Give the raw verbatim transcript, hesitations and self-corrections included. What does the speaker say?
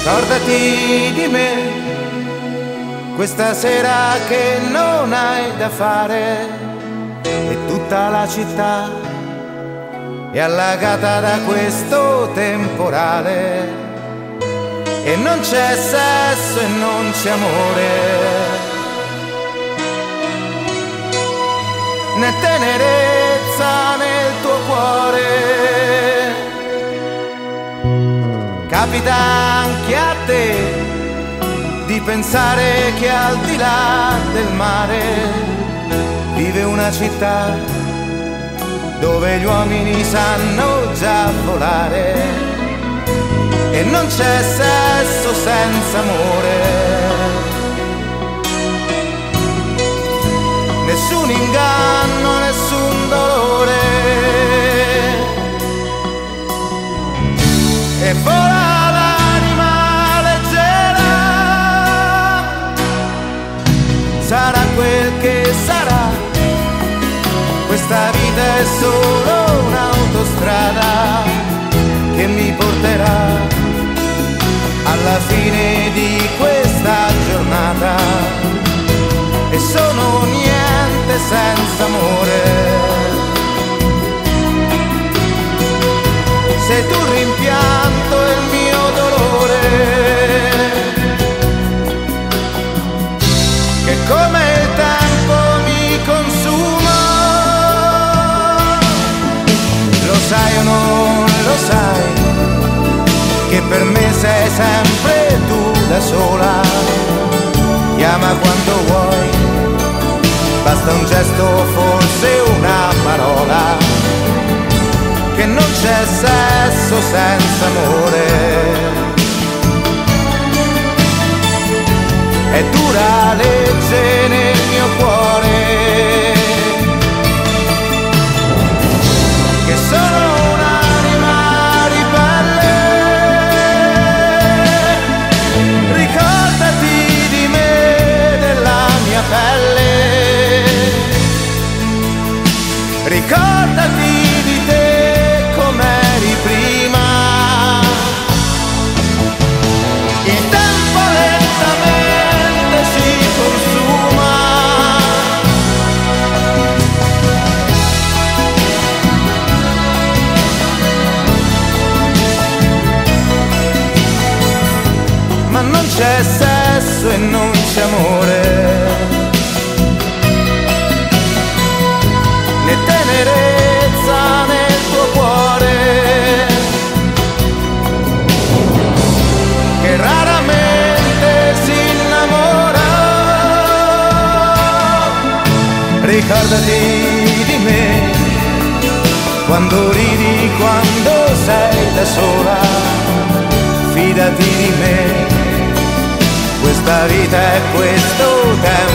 Ricordati di me, questa sera che non hai da fare e tutta la città è allagata da questo temporale e non c'è sesso e non c'è amore, né tenerezza nel tuo cuore. Capita anche a te di pensare che al di là del mare vive una città dove gli uomini sanno già volare e non c'è sesso senza amore, nessun inganno, nessun dolore, e vola l'anima leggera, sarà quel che sarà, questa vita è solo un'autostrada che mi porterà alla fine di questa giornata e sono niente senza amore. Sei tu il rimpianto e il mio dolore, che come il tempo mi consuma. Lo sai o non lo sai, che per me sei sempre tu da sola. Chiama quando vuoi, basta un gesto, forse una parola, che non c'è sesso senza amore. È dura legge nel mio cuore, che sono un'anima ribelle. Ricordati di me, della mia pelle, ricordati di te com'eri prima. Il tempo lentamente si consuma, ma non c'è sesso e non c'è amore, né tenerezza nel tuo cuore, che raramente si innamora. Ricordati di me, quando ridi, quando sei da sola, fidati di me, questa vita è questo tempo